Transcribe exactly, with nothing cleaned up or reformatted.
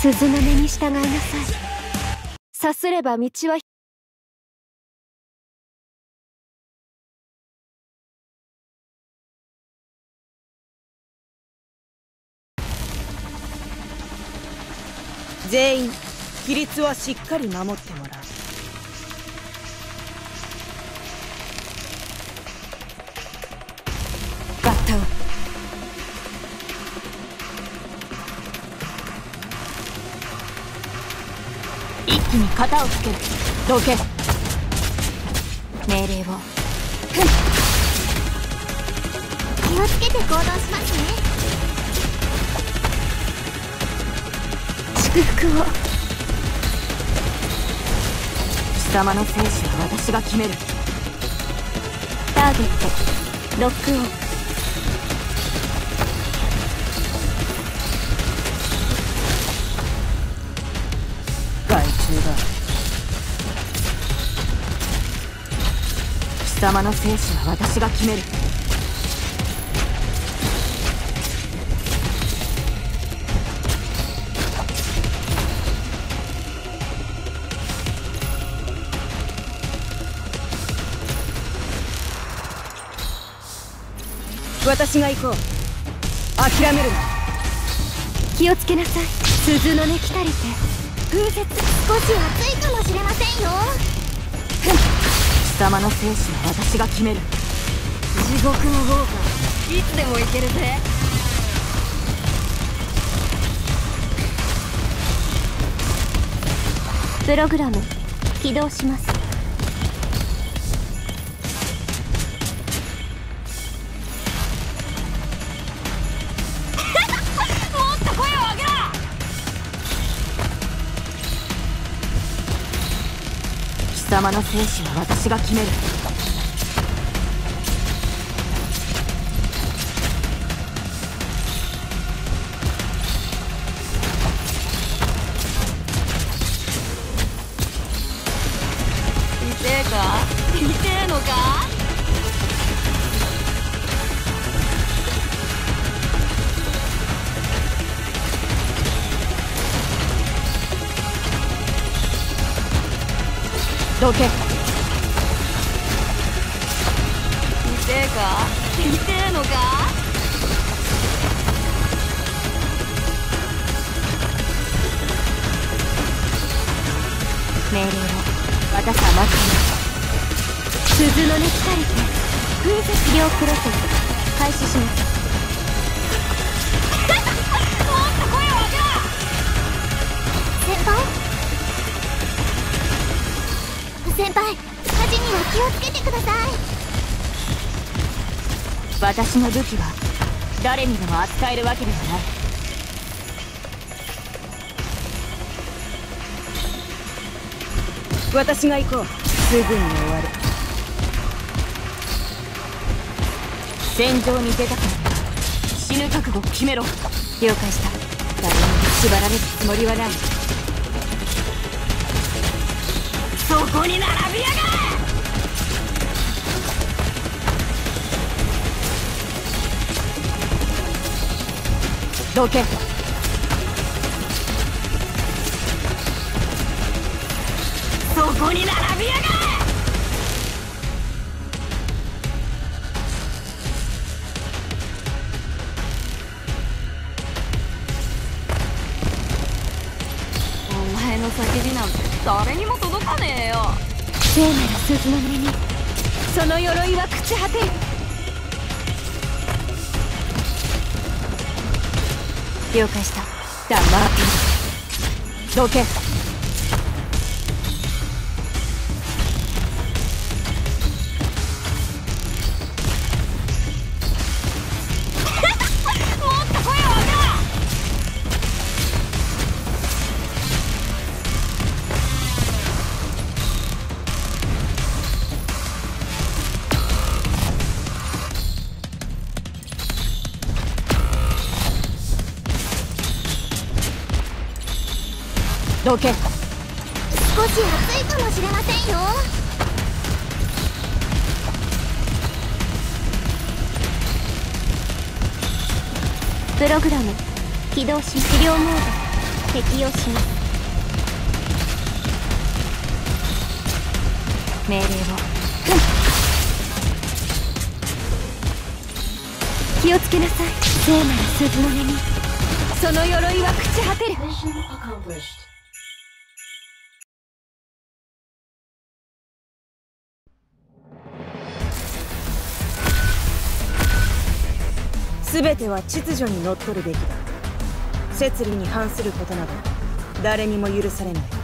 鈴の音に従いなさい。さすれば道は全員規律はしっかり守ってもらう。 合体。 一気に型をつける。どけ。 命令を。 気をつけて行動しますね。 祝福を。 貴様の生死は私が決める。 ターゲットロックオン。 害虫だ。貴様の生死は私が決める。私が行こう。諦めるな。 気をつけなさい。鈴の音来たりて。 風雪少し暑いかもしれませんよ。 貴様の生死は私が決める。 地獄の方がいつでも行けるぜ。プログラム起動します。 貴様の生死は私が決める。 痛えか？痛えのか？ どけ。痛えか？痛えのか？命令を私は待っています。鈴の音来たりて。風雪量プロセス開始します。もっと声を上げろ。 先輩先輩、火事には気をつけてください。 私の武器は誰にでも扱えるわけではない。私が行こう。すぐに終わる。戦場に出たからには死ぬ覚悟を決めろ。 了解した。誰にも縛られるつもりはない。 そこに並びやがれ。どけ。そこに並びやがれ。 お前の叫びなんて誰にも届かねえよ。聖なる鈴の音にその鎧は朽ち果てる。了解した。黙ってどけ。どけ。 少し暑いかもしれませんよ。 プログラム起動し治療モード。 適用します。 命令を。 気をつけなさい。聖なる鈴の音にその鎧は朽ち果てる。 全ては秩序にのっとるべきだ。摂理に反することなど誰にも許されない。